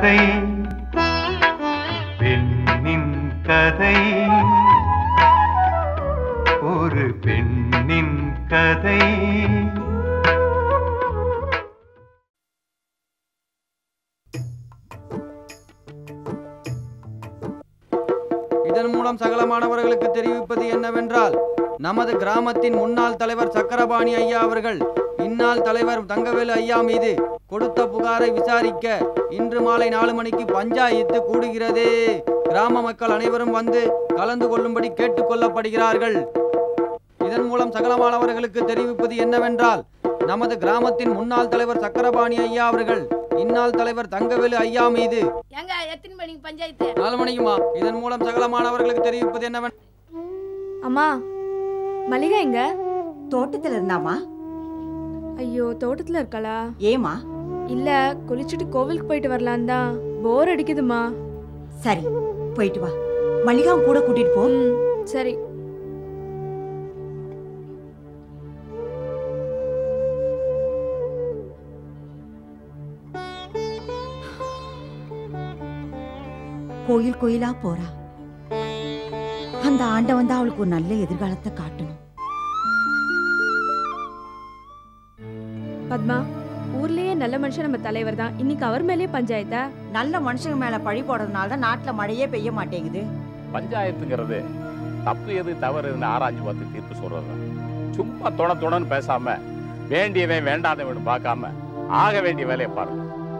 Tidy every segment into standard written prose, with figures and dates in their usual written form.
கதை பெண்ணின் கதை ஒரு பெண்ணின் கதை. இதன் மூலம் சகல மாணவர்களுக்கு தெரிவிப்பது என்னவென்றால், நமது கிராமத்தின் முன்னாள் தலைவர் சக்கரபாணி ஐயா அவர்கள் இந்நாள் தலைவர் தங்கவேலு ஐயா மீது கொடுத்த புகாரை விசாரிக்க இன்று மாலை 4 மணிக்கு பஞ்சாயத்து கூடுகிறது. கிராம மக்கள் அனைவரும் வந்து கலந்து கொள்ளும்படி கேட்டுக் கொள்ளப்படுகிறார்கள். இதன் மூலம் சகல மாணவர்களுக்கு தெரிவிப்பது என்னவென்றால், நமது கிராமத்தின் முன்னாள் தலைவர் சக்கரபாணி ஐயா அவர்கள் இந்நாள் தலைவர் தங்கவேலு ஐயா மீது 4 மணிக்குமா. இதன் மூலம் சகல மாணவர்களுக்கு தெரிவிப்பது என்னவென்றால், அம்மா மல்லிகா எங்க? தோட்டத்துல இருந்தாமா? ஐயோ, தோட்டத்துல இருக்கலா? ஏமா? இல்ல, குளிச்சுட்டு கோவிலுக்கு போயிட்டு வரலாம் தான். போர் அடிக்குதுமா. சரி, போயிட்டு வா. மல்லிகா கூட கூட்டிட்டு போ. சரி. கோயில் கோயிலா போறா. அந்த ஆண்டவன் தான் அவளுக்கு ஒரு நல்ல எதிர்காலத்தை காட்டணும். பத்மா, ஊர்லயே நல்ல மனுஷன் நம்ம தலைவர் தான். இன்னைக்கு அவர் மேலே பஞ்சாயத்தா? நல்ல மனுஷங்க மேல பழி போடுறதுனால தான் நாட்டுல மழையே பெய்ய மாட்டேங்குது. பஞ்சாயத்துங்கிறது தப்பு எது தவறு எதுன்னு ஆராய்ச்சி பார்த்து தீர்ப்பு சொல்றது. சும்மா தொடன்னு பேசாம வேண்டியவன் வேண்டாதவன் பார்க்காம ஆக வேண்டிய வேலையை பாருங்க.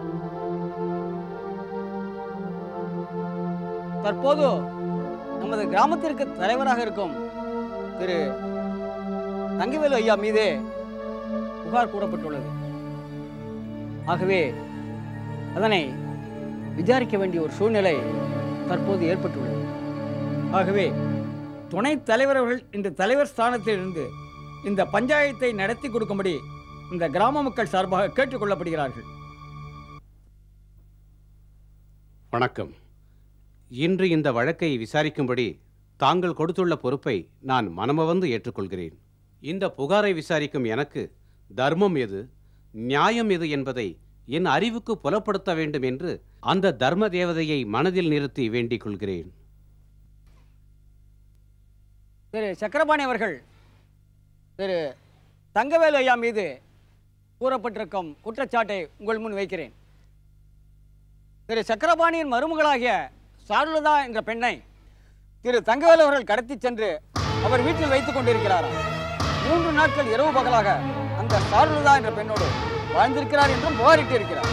தற்போது நமது கிராமத்திற்கு தலைவராக இருக்கும் திரு தங்கவேலு ஐயா மீதே புகார் கூறப்பட்டுள்ளது. ஆகவே அதனை விசாரிக்க வேண்டிய ஒரு சூழ்நிலை தற்போது ஏற்பட்டுள்ளது. ஆகவே துணைத் தலைவர் அவர்கள் இந்த தலைவர் ஸ்தானத்தில் இருந்து இந்த பஞ்சாயத்தை நடத்தி கொடுக்கும்படி இந்த கிராம மக்கள் சார்பாக கேட்டுக்கொள்ளப்படுகிறார்கள். வணக்கம். இன்று இந்த வழக்கை விசாரிக்கும்படி தாங்கள் கொடுத்துள்ள பொறுப்பை நான் மனமவந்து ஏற்றுக்கொள்கிறேன். இந்த புகாரை விசாரிக்கும் எனக்கு தர்மம் எது, நியாயம் எது என்பதை என் அறிவுக்கு புலப்படுத்த வேண்டும் என்று அந்த தர்ம தேவதையை மனதில் நிறுத்தி வேண்டிக் கொள்கிறேன். திரு சக்கரபாணி அவர்கள் திரு தங்கவேலு ஐயா மீது கூறப்பட்டிருக்கும் குற்றச்சாட்டை உங்கள் முன் வைக்கிறேன். திரு சக்கரபாணியின் மருமகளாகிய சாருலதா என்ற பெண்ணை திரு தங்கவேலு அவர்கள் கடத்தி சென்று அவர் வீட்டில் வைத்துக் கொண்டிருக்கிறாராம். 3 நாட்கள் இரவு பகலாக அந்த சாருலதா என்ற பெண்ணோடு வாழ்ந்திருக்கிறார் என்றும் புகாரிட்டு இருக்கிறார்.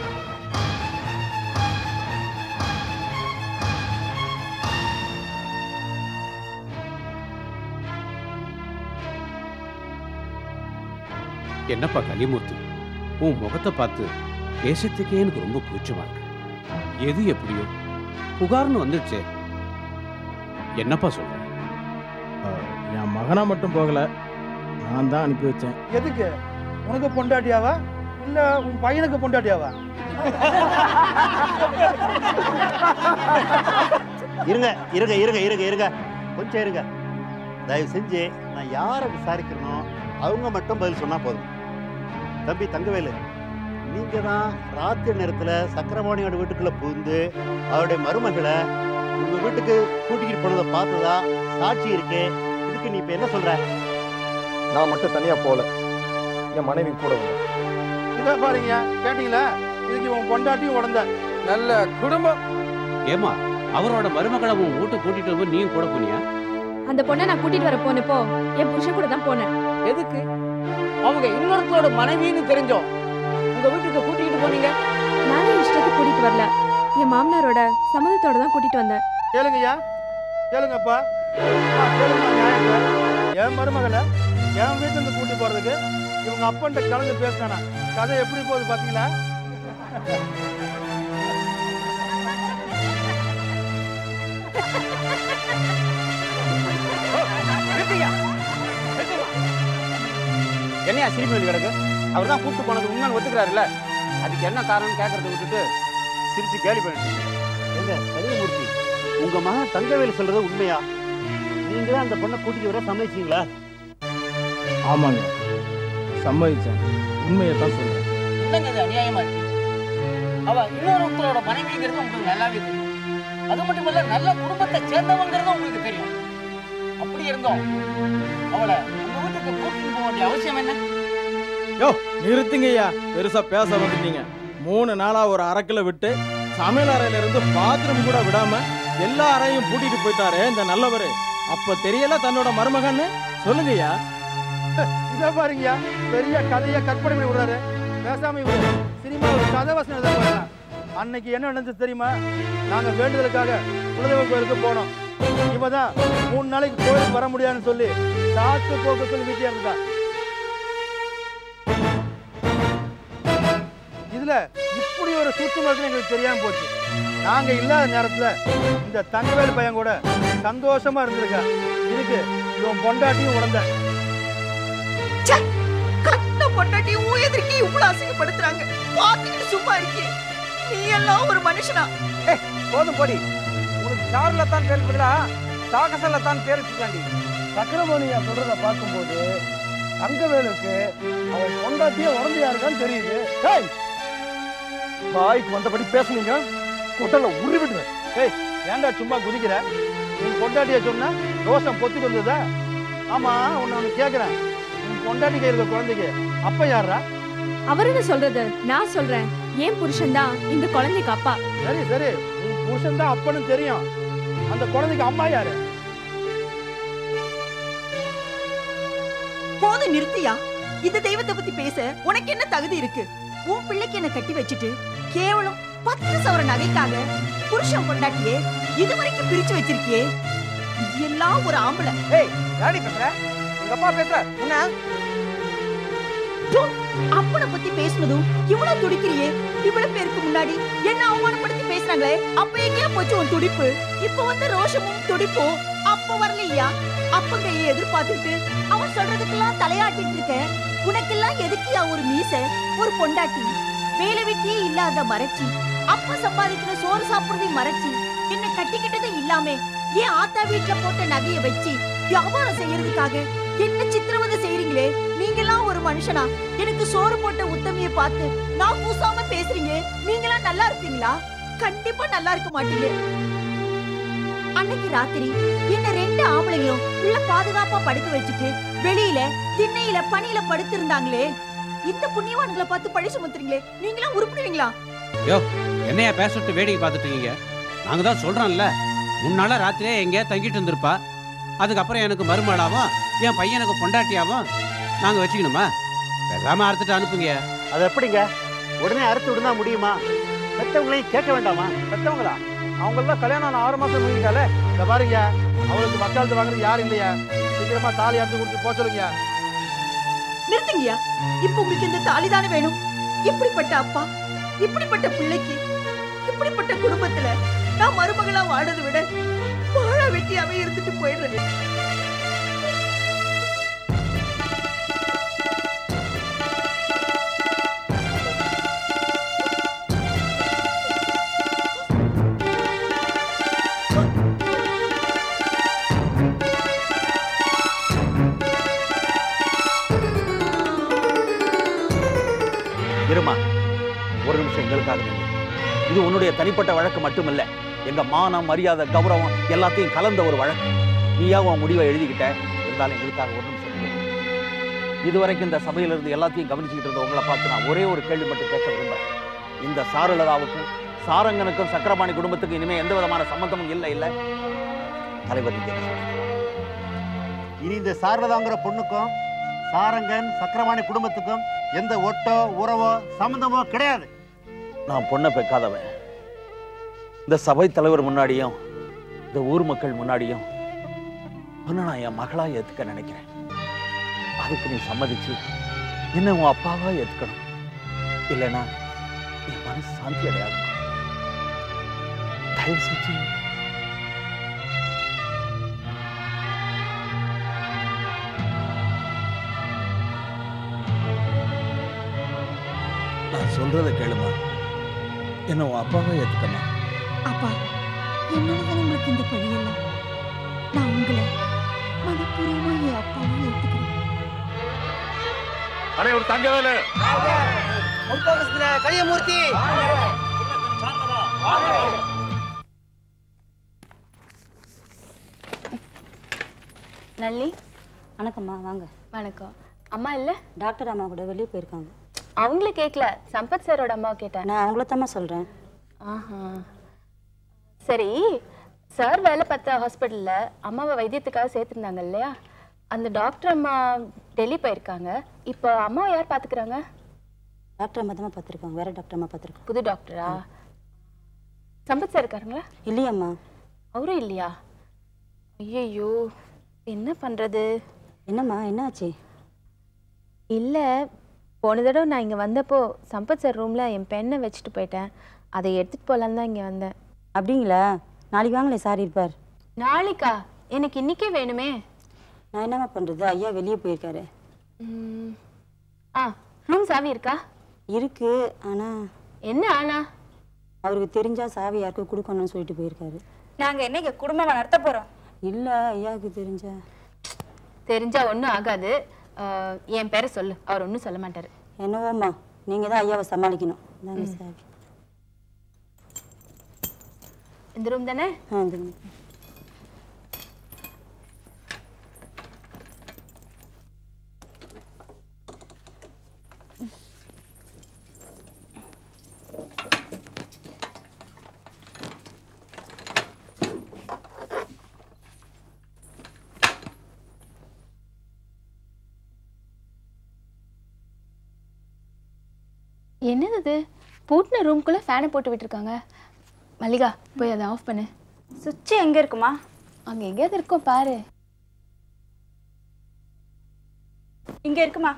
என்னப்பா கலிமூர்த்தி, உன் முகத்தை பார்த்து பேசத்துக்கே எனக்கு ரொம்ப கூச்சமா இருக்கு. எது எப்படியோ புகார்னு வந்துடுச்சே, என்னப்பா சொல்ற? என் மகனா மட்டும் போகல, நான் தான் அனுப்பி வச்சேன். எதுக்கு? உனக்கு பொண்டாட்டியாவா இல்ல உன் பையனுக்கு பொண்டாட்டியாவா? இருங்க இருங்க இருங்க இருங்க இருங்க கொஞ்சம் இருங்க. தயவு செஞ்சு நான் யாரை விசாரிக்கிறனோ அவங்க மட்டும் பதில் சொன்னா போதும். தம்பி தங்கவேலு, நீங்க தான் ராத்திரி நேரத்துல சக்கரபாணியோட வீட்டுக்குள்ள புகுந்து அவருடைய மருமகளை உங்க வீட்டுக்கு கூட்டிக்கிட்டு போனதை பார்த்ததா சாட்சி இருக்கு. இதுக்கு நீ இப்ப என்ன சொல்ற? நான் மட்டும் தனியா போல, என் மனைவி கூட வந்தேன். இதை பாருங்க, கேட்டீங்களா? இதுக்கு உன் பொண்டாட்டியும் உடந்த நல்ல குடும்பம். ஏமா, அவரோட மருமகளை உன் வீட்டுக்கு கூட்டிட்டு வந்து நீயும் கூட போனியா? அந்த பொண்ணை நான் கூட்டிட்டு வர போனப்போ என் புருஷன் கூட தான் போனேன். எதுக்கு? அவங்க இன்னொருத்தரோட மனைவின்னு தெரிஞ்சோம் உங்க வீட்டுக்கு கூட்டிட்டு போனீங்க? நானே இஷ்டத்துக்கு கூட்டிட்டு வரல, என் மாமனாரோட சம்மதத்தோட தான் கூட்டிட்டு வந்தேன். கேளுங்கய்யா, கேளுங்கப்பா, கேளுங்க. என் மருமகளை என் வீட்டுல இருந்து கூட்டி போறதுக்கு இவங்க அப்பன்ட்ட கலந்து பேசினா கதை எப்படி போகுது பாத்தீங்களா? என்னையா சிரிப்பு கிடக்கு? அவர் தான் கூப்பிட்டு போனது உண்மைன்னு ஒத்துக்கிறாருல்ல, அதுக்கு என்ன காரணம் கேட்கறத விட்டுட்டு சிரிச்சு கேலி பண்ணிட்டு. எங்க கலிமூர்த்தி, உங்க மகன் தங்கவேலு சொல்றது உண்மையா? நீங்க தான் அந்த பொண்ணை கூட்டிட்டு வர சம்மதிச்சீங்களா? ஆமாங்க, சம்மதிச்சேன். உண்மையை தான் சொல்றேன். என்னங்க அது அநியாயமா இருக்கு? அவ இன்னொருத்தரோட மனைவிங்கிறது உங்களுக்கு நல்லாவே தெரியும். அது மட்டும் இல்ல, நல்ல குடும்பத்தை சேர்ந்தவங்கிறது உங்களுக்கு தெரியும். அப்படி இருந்தோம் அவளை உங்க வீட்டுக்கு கூட்டிட்டு போக வேண்டிய அவசியம் என்ன? யோ நிறுத்துங்க ஐயா, பெருசா பேச வந்துட்டீங்க. 3 நாளா ஒரு அறைக்குள்ள விட்டு சமையல் அறையில இருந்து பாத்ரூம் கூட விடாம எல்லா அறையும் பூட்டிட்டு போயிட்டாரு இந்த நல்லவரு. அப்ப தெரியல தன்னோட மருமகன்னு சொல்லுங்க ஐயா. இதை பாருங்கய்யா, பெரிய கதையை கற்பனை பண்ணி விடுறாரு. பேசாம இவரு சினிமா ஒரு கதை வசனம் எழுத போறாங்க. அன்னைக்கு என்ன நடந்துச்சு தெரியுமா? நாங்க வேண்டுதலுக்காக குலதெய்வ கோயிலுக்கு போனோம். இவதான் 3 நாளைக்கு கோயிலுக்கு வர முடியாதுன்னு சொல்லி சாத்து போக்க சொல்லி வீட்டில் இருந்தா. இதுல இப்படி ஒரு சூட்சம் இருக்குன்னு எங்களுக்கு தெரியாம போச்சு. நாங்க இல்லாத நேரத்துல இந்த தங்கவேலு பையன் கூட சந்தோஷமா இருந்திருக்கா. இதுக்கு இவன் பொண்டாட்டியும் உடந்த கட்ட பொண்டாட்டி எதிர்க்கு இவ்வளவு அசிங்கப்படுத்துறாங்க. பாத்துக்கிட்டு சும்மா இருக்கே. நீ எல்லாம் ஒரு மனுஷனா? போதும் போடி. உனக்கு சார்ல தான் பேர் பதிலா சாகசல்ல தான் பேர் வச்சுக்காண்டி. சக்கரபாணியா சொல்றத பார்க்கும்போது தங்கவேலுக்கு அவன் பொண்டாட்டியே உடந்தையா இருக்கான்னு தெரியுது. வாய்க்கு வந்தபடி பேசுனீங்க, கொட்டல உருவி விடுறேன். ஏன்டா சும்மா குதிக்கிற? உன் பொண்டாட்டிய சொன்னா ரோசம் பொத்துக்கு வந்ததா? ஆமா, உன்னை கேக்குறேன். உன் பொண்டாட்டி கையில் இருக்க குழந்தைக்கு அப்பா யாரா? அவருன்னு சொல்றது நான் சொல்றேன். ஏன் புருஷன் தான் இந்த குழந்தைக்கு அப்பா. சரி சரி, உன் புருஷன் தான் அப்பன்னு தெரியும். அந்த குழந்தைக்கு அம்மா யாரு? போதும் நிறுத்தியா. இந்த தெய்வத்தை பத்தி பேச உனக்கு என்ன தகுதி இருக்கு? உன் பிள்ளைக்கு என்ன கட்டி வச்சுட்டு கேவலம் 10 சவர நகைக்காக புருஷன் பொண்டாட்டியே இதுவரைக்கும் பிரிச்சு வச்சிருக்கியே. எல்லாம் ஒரு ஆம்பளை. யாடி பேசுற? உங்க அப்பா பேசுற? என்ன அப்பனை பத்தி பேசுனதும் இவ்வளவு துடிக்கிறியே. இவ்வளவு பேருக்கு முன்னாடி என்ன அவமானப்படுத்தி பேசுறாங்களே, அப்ப எங்கேயா போச்சு உன் துடிப்பு? இப்ப வந்து ரோஷமும் துடிப்பும் அப்ப வரலையா? அப்ப கையை எதிர்பார்த்துட்டு அவன் சொல்றதுக்கெல்லாம் தலையாட்டிட்டு இருக்க. உனக்கெல்லாம் எதுக்கியா ஒரு மீச, ஒரு பொண்டாட்டி? வேலை வெட்டியே இல்லாத மறைச்சி, அப்ப சம்பாதிக்கிற சோறு சாப்பிடுறதை மறைச்சி, என்ன கட்டிக்கிட்டதே இல்லாம ஏன் ஆத்தா வீட்டுல போட்ட நகைய வச்சு வியாபாரம் செய்யறதுக்காக என்ன சித்திரவதை செய்யறீங்களே. நீங்கெல்லாம் ஒரு மனுஷனா? எனக்கு சோறு போட்ட உத்தமிய பார்த்து நான் பூசாம பேசுறீங்க. நீங்களாம் நல்லா இருப்பீங்களா? கண்டிப்பா நல்லா இருக்க மாட்டீங்க. அன்னைக்கு ராத்திரி என்ன 2 ஆம்பளைங்களும் உள்ள பாதுகாப்பா படுக்க வச்சுட்டு வெளியில திண்ணையில பனியில படுத்து இருந்தாங்களே. இந்த புண்ணியவான்களை பார்த்து பழி சுமத்துறீங்களே. நீங்களாம் உருப்பிடுவீங்களா? யோ, என்னையா பேசிட்டு வேடிக்கை பார்த்துட்டு இருக்கீங்க? நாங்க தான் சொல்றோம்ல, 3 நாளா ராத்திரியே எங்கேயா தங்கிட்டு இருந்திருப்பா. அதுக்கப்புறம் எனக்கு மருமகளாவும் என் பையனுக்கு பொண்டாட்டியாவும் நாங்க வச்சுக்கணுமா? பேசாம அறுத்துட்டு அனுப்புங்க. அது எப்படிங்க உடனே அறுத்து விடுனா முடியுமா? பெற்றவங்களையும் கேட்க வேண்டாமா? பெற்றவங்களா? அவங்கெல்லாம் கல்யாணம் 6 மாசம் முடிஞ்சாலே. இத பாருங்க, அவளுக்கு மக்கள்கிட்ட வாங்குறது யாரும் இல்லையா? சீக்கிரமா தாலி அறுத்து கொடுத்து போக சொல்லுங்க. நிறுத்துங்கயா. இப்ப உங்களுக்கு இந்த தாலிதானே வேணும்? இப்படிப்பட்ட அப்பா, இப்படிப்பட்ட பிள்ளைக்கு, இப்படிப்பட்ட குடும்பத்துல நான் மருமகளா வாழறதை விட வாழ வெட்டியாவே இருந்துட்டு போயிடுறேன். இருமா, ஒரு நிமிஷம் எங்களுக்காக. இது உன்னுடைய தனிப்பட்ட வழக்கு மட்டுமில்ல, எங்க மானம், மரியாதை, கௌரவம் எல்லாத்தையும் கலந்த ஒரு வழக்கு. நீயா உன் முடிவை எழுதிக்கிட்ட. இருந்தாலும் எங்களுக்காக ஒரு நிமிஷம். இதுவரைக்கும் இந்த சபையில இருந்து எல்லாத்தையும் கவனிச்சுக்கிட்டு இருந்த உங்களை பார்த்து நான் ஒரே ஒரு கேள்வி மட்டும் கேட்க விரும்புறேன். இந்த சாருலதாவுக்கும் சாரங்கனுக்கும் சக்கரபாணி குடும்பத்துக்கும் இனிமே எந்த விதமான சம்பந்தமும் இல்லை இல்ல? தலைவர் இனி இந்த சாரலதாங்கிற பொண்ணுக்கும் சாரங்கன் சக்கரபாணி குடும்பத்துக்கும் எந்த ஒட்டோ உறவோ சம்பந்தமோ கிடையாது. நான் பொண்ணை பெக்காதவன். இந்த சபை தலைவர் முன்னாடியும் இந்த ஊர் மக்கள் முன்னாடியும் நான் என் மகளா ஏத்துக்க நினைக்கிறேன். அதுக்கு நீ சம்மதிச்சு என்ன உன் அப்பாவா ஏத்துக்கணும். இல்லைன்னா என் மனசு சாந்தி அடையாது. தயவு செஞ்சு நான் சொல்றதை கேளுமா. என்ன உன் அப்பாவா ஏத்துக்கமா. அப்பா, என்னதான் உங்களுக்கு இந்த பழியெல்லாம்? நான் உங்களை மனப்பூர்வமா என் அப்பாவை ஏத்துக்கிறேன். அடே ஒரு தங்கவேலு, கையமூர்த்தி நல்லி, வணக்கம்மா, வாங்க. வணக்கம். அம்மா இல்லை? டாக்டர் அம்மா கூட வெளியே போயிருக்காங்க. அவங்களே கேட்கல, சம்பத் சாரோட அம்மாவை கேட்டேன். நான் அவங்கள தாம்மா சொல்கிறேன். ஆஹா, சரி. சார் வேலை பார்த்த ஹாஸ்பிட்டலில் அம்மாவை வைத்தியத்துக்காக சேர்த்துருந்தாங்க இல்லையா? அந்த டாக்டர் அம்மா டெல்லி போயிருக்காங்க. இப்போ அம்மாவை யார் பார்த்துக்கிறாங்க? டாக்டர் அம்மா தான் பார்த்துருக்காங்க. வேற டாக்டர் அம்மா பார்த்துருக்காங்க. புது டாக்டரா? சம்பத் சார் இருக்காருங்களா? இல்லையாம்மா. அவரும் இல்லையா? ஐயோ, என்ன பண்ணுறது? என்னம்மா, என்னாச்சு? இல்லை, போன தடவை நான் இங்கே வந்தப்போ சம்பத் சார் ரூமில் என் பெண்ணை வச்சுட்டு போயிட்டேன். அதை எடுத்துகிட்டு போகலான்னு தான் இங்கே வந்தேன். அப்படிங்களா? நாளைக்கு வாங்களே, சார் இருப்பார். நாளைக்கா? எனக்கு இன்னைக்கே வேணுமே. நான் என்னம்மா பண்ணுறது? ஐயா வெளியே போயிருக்காரு. ரூம் சாவி இருக்கா? இருக்கு. ஆனால் என்ன ஆனா? அவருக்கு தெரிஞ்சா சாவி யாருக்கும் கொடுக்கணும்னு சொல்லிட்டு போயிருக்காரு. நாங்கள் என்னைக்கு குடும்பமாக நடத்த போகிறோம்? இல்லை, ஐயாவுக்கு தெரிஞ்சா ஒன்றும் ஆகாது. என் பேரை சொல்லு, அவர் ஒன்றும் சொல்ல மாட்டார். என்னவோம்மா, நீங்கள் தான் ஐயாவை சமாளிக்கணும். தாங்க சாவி. இந்த ரூம் தானே? இந்த ரூம். என்னது பூட்டின ரூம்குள்ளே ஃபேனை போட்டு விட்டுருக்காங்க. மல்லிகா, போய் அதை ஆஃப் பண்ணு. சுவிட்ச் எங்கே இருக்குமா? அங்கே எங்கேயாவது இருக்கும் பாரு. இங்கே இருக்குமா?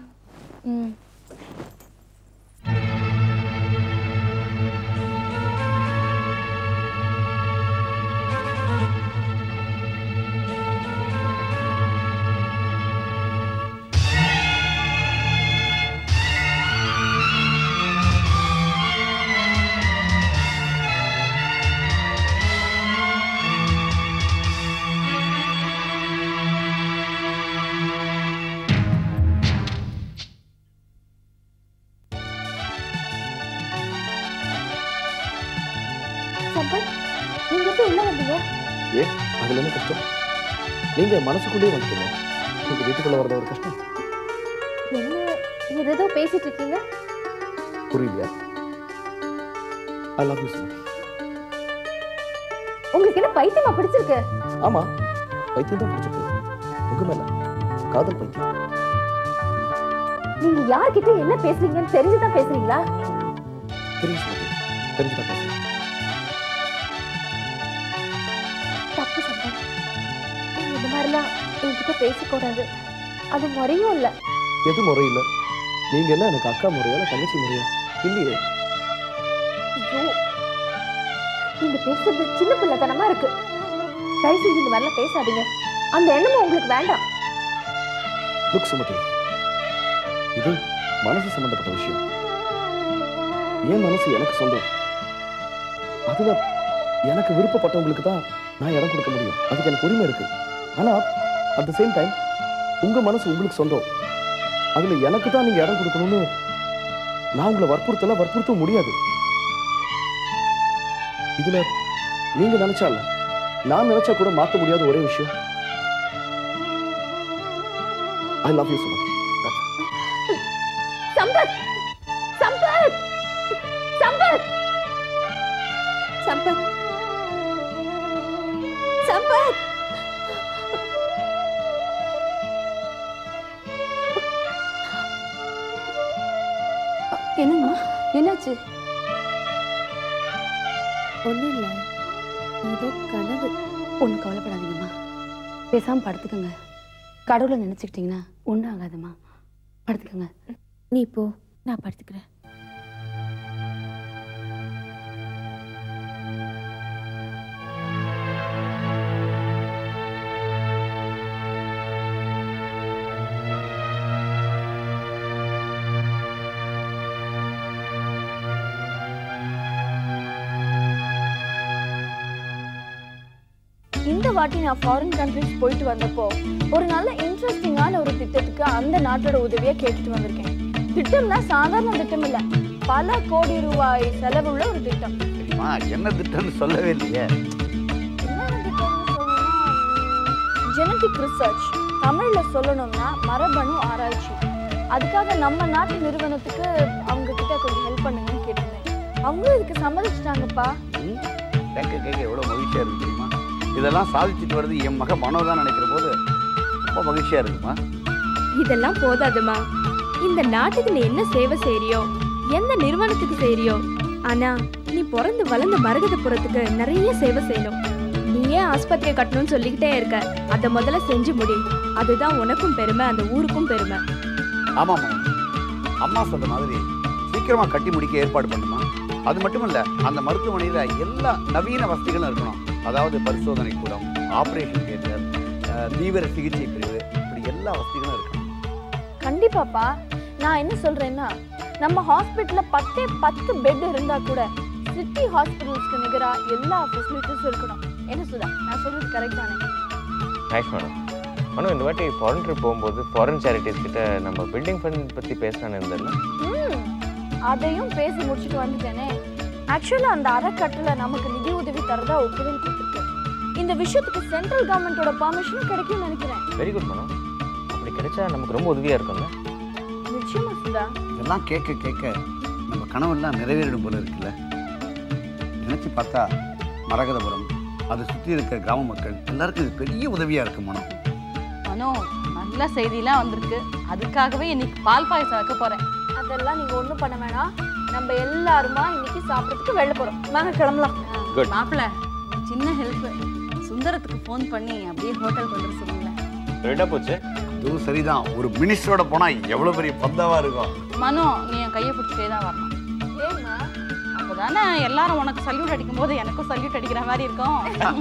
அதுல என்ன கஷ்டம்? நீங்க மனசுக்குள்ளேயே வந்துட்டீங்க. உங்க வீட்டுக்குள்ள வரத ஒரு கஷ்டம். என்ன ஏதோ பேசிட்டு இருக்கீங்க? புரியலையா? I love you so much. உங்களுக்கு என்ன பைத்தியமா பிடிச்சிருக்கு? ஆமா, பைத்தியம் தான் பிடிச்சிருக்கு. உங்க மேல காதல் பைத்தியம். நீங்க யார்கிட்ட என்ன பேசுறீங்கன்னு தெரிஞ்சுதான் பேசுறீங்களா? தெரிஞ்சுதான் பேசுறேன். தப்பு சம்பத், நீங்க இந்த மாதிரிலாம் என்கிட்ட பேசக்கூடாது. அது முறையும் இல்லை. எது முறை இல்லை? நீங்க என்ன எனக்கு அக்கா முறையா இல்ல தங்கச்சி முறையா? இல்லையே. ஐயோ, நீங்க பேசுறது சின்ன பிள்ளைத்தனமா இருக்கு. தயவு செஞ்சு இந்த மாதிரிலாம் பேசாதீங்க. அந்த எண்ணமும் உங்களுக்கு வேண்டாம். லுக் சுமதி, இது மனசு சம்பந்தப்பட்ட விஷயம். என் மனசு எனக்கு சொந்தம். அதுல எனக்கு விருப்பப்பட்டவங்களுக்கு தான் நான் இடம் கொடுக்க முடியும். அதுக்கு எனக்கு உரிமை இருக்கு. ஆனா அட் த சேம் டைம் உங்க மனசு உங்களுக்கு சொந்தம். அதுல எனக்கு தான் நீங்க இடம் கொடுக்கணும்னு நான் உங்களை வற்புறுத்த முடியாது. இதுல நீங்க நினைச்சால நான் நினைச்சா கூட மாத்த முடியாத ஒரே விஷயம், I love you so much. Sampath, Sampath, Sampath, Sampath, Sampath. என்னம்மா, என்னாச்சு? ஒன்றும் இல்லை, ஏதோ கனவு. ஒன்றும் கவலைப்படாதீங்கம்மா, பேசாமல் படுத்துக்கோங்க. கடவுளை நினச்சிக்கிட்டிங்கன்னா ஒன்றும் ஆகாதம்மா. படுத்துக்கோங்க. நீ இப்போ, நான் படுத்துக்கிறேன். இந்த வாட்டி நான் ஃபாரின் கண்ட்ரிஸ் போயிட்டு வந்தப்போ ஒரு நல்ல இன்ட்ரெஸ்டிங்கான ஒரு திட்டத்துக்கு அந்த நாட்டோட உதவியை கேட்டுட்டு வந்திருக்கேன். திட்டம்னா சாதாரண திட்டம் இல்லை, பல கோடி ரூபாய் செலவுள்ள ஒரு திட்டம். இல்லைம்மா, என்ன திட்டம்னு சொல்லவே இல்லையே. ஜெனடிக் ரிசர்ச், தமிழ்ல சொல்லணும்னா மரபணு ஆராய்ச்சி. அதுக்காக நம்ம நாட்டு நிறுவனத்துக்கு அவங்க கிட்ட கொஞ்சம் ஹெல்ப் பண்ணுங்கன்னு கேட்டிருந்தேன். அவங்களும் இதுக்கு சம்மதிச்சிட்டாங்கப்பா. கேட்க எவ்வளோ மகிழ்ச்சியாக இருக்கு தெரியுமா? இதெல்லாம் சாதிச்சுட்டு வருது என் மக மனோதான் நினைக்கிற போது ரொம்ப மகிழ்ச்சியாக இருக்குமா. இதெல்லாம் போதாதுமா, இந்த நாட்டுக்கு நீ என்ன சேவை செய்யறியோ, எந்த நிறுவனத்துக்கு செய்யறியோ, ஆனா நீ பிறந்து வளர்ந்த மரகதபுரத்துக்கு நிறைய சேவை செய்யணும். நீயே ஆஸ்பத்திரியை கட்டணும்னு சொல்லிக்கிட்டே இருக்க, அதை முதல்ல செஞ்சு முடி. அதுதான் உனக்கும் பெருமை, அந்த ஊருக்கும் பெருமை. ஆமாம்மா, அம்மா சொல்ற மாதிரி சீக்கிரமாக கட்டி முடிக்க ஏற்பாடு பண்ணுமா. அது மட்டும் இல்லை, அந்த மருத்துவமனையில் எல்லா நவீன வசதிகளும் இருக்கணும். அதாவது பரிசோதனை கூடம், ஆப்ரேஷன் தியேட்டர், தீவிர சிகிச்சை பிரிவு, இப்படி எல்லா வசதிகளும் இருக்கணும். கண்டிப்பாப்பா. நான் என்ன சொல்றேன்னா, நம்ம ஹாஸ்பிட்டல்ல 10 பெட் இருந்தா கூட சிட்டி ஹாஸ்பிட்டல்ஸ்க்கு நிகரா எல்லா ஃபெசிலிட்டிஸும் இருக்கணும். என்ன சுதா, நான் சொல்றது கரெக்ட் தானே? Nice madam. மனு, இந்த வாட்டி ஃபாரின் ட்ரிப் போகும்போது ஃபாரின் சேரிட்டிஸ் கிட்ட நம்ம பில்டிங் ஃபண்ட் பற்றி பேசலான்னு இருந்ததில்ல? அதையும் பேசி முடிச்சுட்டு வந்துட்டேனே. ஆக்சுவலா அந்த அறக்கட்டளை நமக்கு நிதி உதவி தரதா ஒப்புதல் கொடுத்துருக்கு. இந்த விஷயத்துக்கு சென்ட்ரல் கவர்மெண்டோட பர்மிஷனும் கிடைக்கும்னு நினைக்கிறேன். Very good madam. அப்படி கிடைச்சா நமக்கு ரொம்ப உதவியாக இருக்கும்ல? நிச்சயமா சுதா. இதெல்லாம் கேட்க கேட்க நம்ம கனவெல்லாம் நிறைவேறிடும் போல இருக்குல்ல. நினைச்சு பார்த்தா மரகதபுரம், அதை சுற்றி இருக்கிற கிராம மக்கள் எல்லாருக்கும் இது பெரிய உதவியாக இருக்கு. மனோ, நல்ல செய்தியெல்லாம் வந்திருக்கு. அதுக்காகவே இன்னைக்கு பால் பாயசம் வைக்க போறேன். அதெல்லாம் நீங்க ஒண்ணும் பண்ண வேணாம். நம்ம எல்லாருமா இன்னைக்கு சாப்பிட்றதுக்கு வெளில போறோம். வாங்க கிளம்பலாம். மாப்பிள்ள, சின்ன ஹெல்ப், சுந்தரத்துக்கு ஃபோன் பண்ணி அப்படியே ஹோட்டலுக்கு வந்துட சொல்லுங்களேன். ரெடியா போச்சு. அதுவும் சரிதான். ஒரு மினிஸ்டரோட போனா எவ்வளவு பெரிய பந்தாவா இருக்கும். மனோ, நீ என் கையை பிடிச்சிட்டே தான் வரணும். ஏம்மா? அப்போதானே எல்லாரும் உனக்கு சல்யூட் அடிக்கும் போது எனக்கும் சல்யூட் அடிக்கிற மாதிரி இருக்கும்.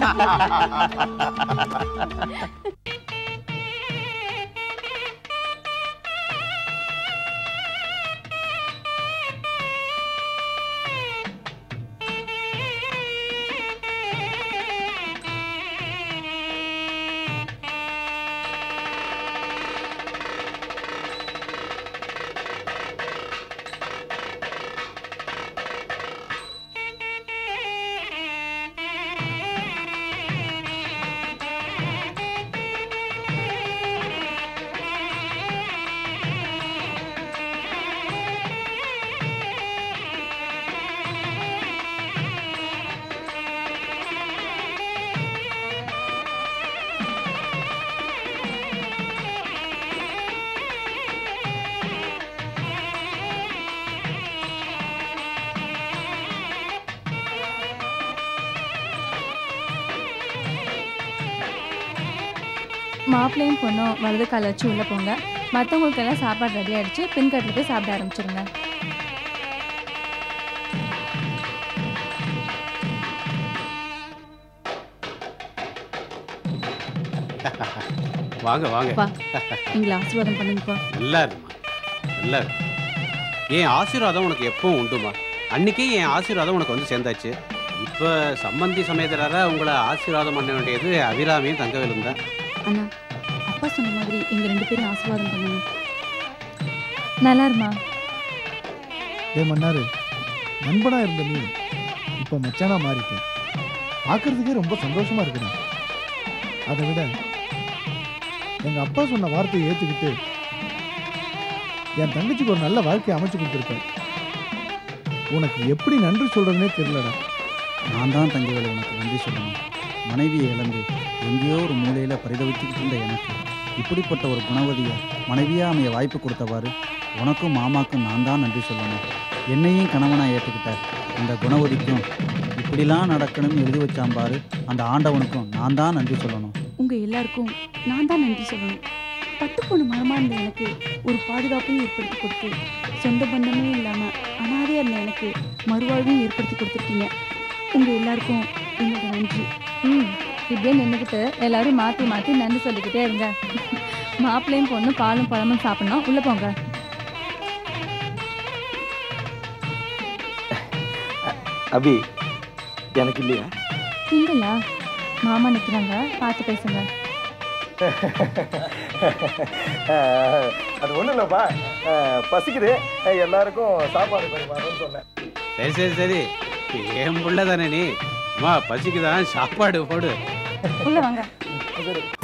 மாப்பிள்ளையும் பொண்ணும் வலது கால வச்சு உள்ளே போங்க. மற்றவங்களுக்கெல்லாம் சாப்பாடு ரெடி ஆகிடுச்சு. பின்கட்டில் போய் சாப்பிட ஆரம்பிச்சிருங்க. வாங்க வாங்க. எங்களை ஆசீர்வாதம் பண்ணுங்கப்பா. நல்லா இருக்குமா, நல்லா இருக்கு. என் ஆசீர்வாதம் உனக்கு எப்பவும் உண்டுமா. அன்னைக்கே என் ஆசீர்வாதம் உனக்கு வந்து சேர்ந்தாச்சு. இப்போ சம்பந்தி சமேதராக உங்களை ஆசீர்வாதம் பண்ண வேண்டியது அபிராமியும் தங்கவேலும் தான். அண்ணா, அப்பா சொன்ன மாதிரி எங்கள் 2 பேரும் ஆசீர்வாதம் பண்ணுங்க. நல்லா இருமா. மன்னாரு, நண்பனா இருந்த நீ இப்போ மச்சானா மாறிட்டேன். பார்க்கறதுக்கே ரொம்ப சந்தோஷமா இருக்குண்ணா. அதை விட எங்க அப்பா சொன்ன வார்த்தையை ஏற்றுக்கிட்டு என் தங்கச்சிக்கு ஒரு நல்ல வாழ்க்கையை அமைச்சு கொடுத்துருப்பேன். உனக்கு எப்படி நன்றி சொல்றதுனே தெரியலடா. நான் தான் தங்கவேலு உனக்கு நன்றி சொல்லணும். மனைவியை இழந்து எங்கேயோ ஒரு மூலையில் பரிதவிச்சுக்கிட்டு இருந்த எனக்கு இப்படிப்பட்ட ஒரு குணவதியை மனைவியாக அமைய வாய்ப்பு கொடுத்தவாறு உனக்கும் மாமாக்கும் நான் தான் நன்றி சொல்லணும். என்னையும் கணவனாக ஏற்றுக்கிட்டார் அந்த குணவதிக்கும் இப்படிலாம் நடக்கணும்னு எழுதி வச்சாம்பாரு அந்த ஆண்டவனுக்கும் நான் தான் நன்றி சொல்லணும். உங்கள் எல்லாருக்கும் நான் தான் நன்றி சொல்லணும். பட்டுப்போன மரமாக இருந்த எனக்கு ஒரு பாதுகாப்பையும் ஏற்படுத்தி கொடுத்து, சொந்த பந்தமே இல்லாமல் அனாதையாக இருந்த எனக்கு மறுவாழ்வையும் ஏற்படுத்தி கொடுத்துருக்கீங்க. உங்கள் எல்லாருக்கும் என்னோட நன்றி. இப்படியே நின்றுக்கிட்டு எல்லாரும் மாற்றி மாற்றி நன்றி சொல்லிக்கிட்டே இருங்க. மாப்பிள்ளையும் பொண்ணு பாலும் பழமும் சாப்பிடணும். உள்ளே போங்க. அபி, எனக்கு இல்லையா? சிங்களா? மாமா நிற்கிறாங்க, பார்த்து பேசுங்க. அது ஒன்றும் இல்லைப்பா, பசிக்குது, எல்லாருக்கும் சாப்பாடு பரிமாறணும்னு சொன்னேன். சரி சரி சரி, என் புள்ள தானே நீ. அம்மா பசிக்குதான், சாப்பாடு போடு. உள்ள வாங்க.